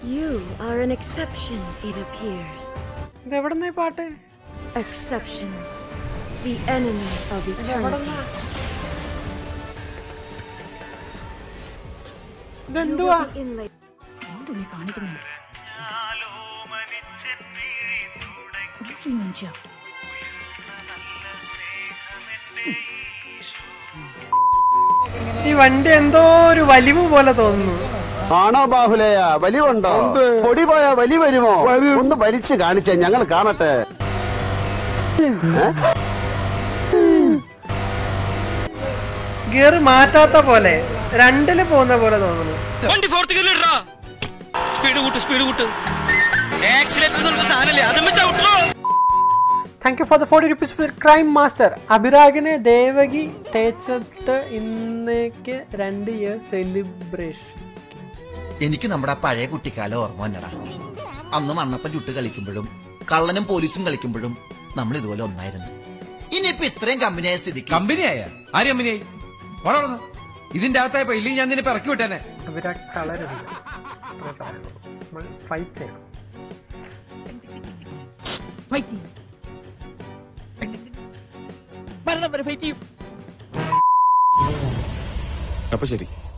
You are an exception, it appears. Exceptions, the enemy of eternity. ഈ വണ്ടി എന്തോ ഒരു വലിവ് പോലെ തോന്നുന്നു. ആണോ ബാഹുലയ? വലിവുണ്ടോ? പൊടി പോയാ വലി വരുമോ? ഒന്ന് വലിച്ചു കാണിച്ചേ ഞങ്ങൾ കാണട്ടെ. ഗിയർ മാറ്റാത്ത പോലെ, രണ്ടില് പോകുന്ന പോലെ തോന്നുന്നു. Thank you for the 40 rupees crime master. അഭിരാഗിനെ ദേവകി തേച്ചിട്ട് ഇന്നേക്ക് 2 year സെലിബ്രേഷൻ. എനിക്ക് നമ്മുടെ പഴയ കുട്ടിക്കാലം ഓർമ്മ വന്നടാ. അന്ന് മണ്ണപ്പം ചുട്ട് കളിക്കുമ്പോഴും കള്ളനും പോലീസും കളിക്കുമ്പോഴും നമ്മൾ ഇതുപോലെ ഒന്നായിരുന്നു. ഇനിയിപ്പോ ഇത്രയും കമ്പനിയായ സ്ഥിതിക്ക് കമ്പനിയായ ആര് കമ്പനിയായി വളർന്നു ഇതിന്റെ അകത്തായപ്പോ ഇല്ലെങ്കിൽ ഞാൻ നിന്നെ ഇറക്കി വിട്ടേനെ. അഭിരാഗ് തളരരുത്, ഫൈറ്റ് ചെയ്യണം. അപ്പൊ ശരി.